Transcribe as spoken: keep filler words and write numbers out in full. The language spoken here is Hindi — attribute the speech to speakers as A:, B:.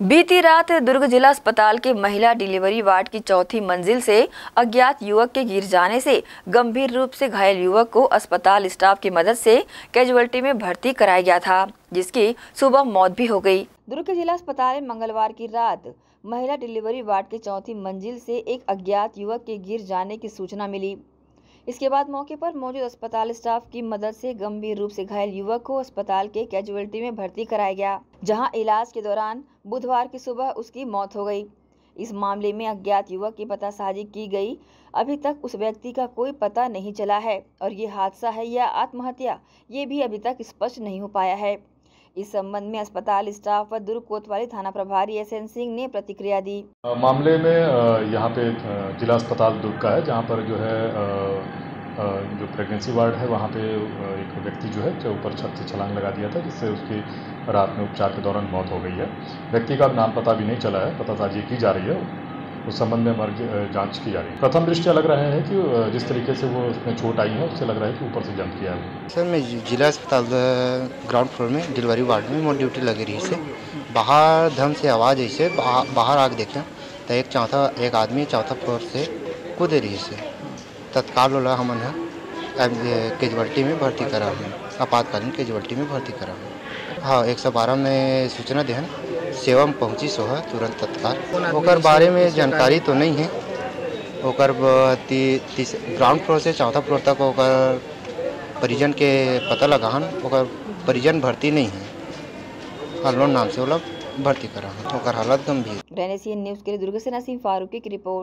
A: बीती रात दुर्ग जिला अस्पताल के महिला डिलीवरी वार्ड की चौथी मंजिल से अज्ञात युवक के गिर जाने से गंभीर रूप से घायल युवक को अस्पताल स्टाफ की मदद से कैजुअल्टी में भर्ती कराया गया था, जिसकी सुबह मौत भी हो गई। दुर्ग के जिला अस्पताल में मंगलवार की रात महिला डिलीवरी वार्ड की चौथी मंजिल से एक अज्ञात युवक के गिर जाने की सूचना मिली। इसके बाद मौके पर मौजूद अस्पताल स्टाफ की मदद से गंभीर रूप से घायल युवक को अस्पताल के कैजुअल्टी में भर्ती कराया गया, जहां इलाज के दौरान बुधवार की सुबह उसकी मौत हो गई। इस मामले में अज्ञात युवक की पतासाजी की गई। अभी तक उस व्यक्ति का कोई पता नहीं चला है और ये हादसा है या आत्महत्या, ये भी अभी तक स्पष्ट नहीं हो पाया है। इस संबंध में अस्पताल स्टाफ व दुर्ग कोतवाली थाना प्रभारी एस एन सिंह ने प्रतिक्रिया दी।
B: मामले में यहाँ पे जिला अस्पताल दुर्ग का है, जहाँ पर जो है जो प्रेगनेंसी वार्ड है वहाँ पे एक व्यक्ति जो है जो ऊपर छत से छलांग लगा दिया था, जिससे उसकी रात में उपचार के दौरान मौत हो गई है। व्यक्ति का नाम पता भी नहीं चला है, पतासाजी की जा रही है। उस संबंध में हमारी जांच की जा रही है। प्रथम दृष्टया लग रहा है कि जिस तरीके से वो उसमें चोट आई है, उससे लग रहा है कि ऊपर से जंप किया है।
C: सर, मैं जिला अस्पताल ग्राउंड फ्लोर में डिलीवरी वार्ड में मोर ड्यूटी लगी रही से बाहर धम से आवाज़ ऐसे बाहर आके देखें तो एक चौथा एक आदमी चौथा फ्लोर से कूदे रही से तत्काल वाला हमन है कैजुअल्टी में भर्ती करा है, आपातकालीन कैजुअल्टी में भर्ती करा है। हाँ, एक सौ बारह में सूचना देहन सेवा में पहुँची सो है तुरंत तत्काल। ओकर बारे में जानकारी तो नहीं है। ओकर ग्राउंड फ्लोर से चौथा फ्लोर तक ओकर परिजन के पता लगाहन, ओकर परिजन भर्ती नहीं है, अननोन नाम से वो लोग भर्ती करा है। ओकर हालत गंभीर।
A: न्यूज़ के लिए दुर्ग से नसीम फारूकी की रिपोर्ट।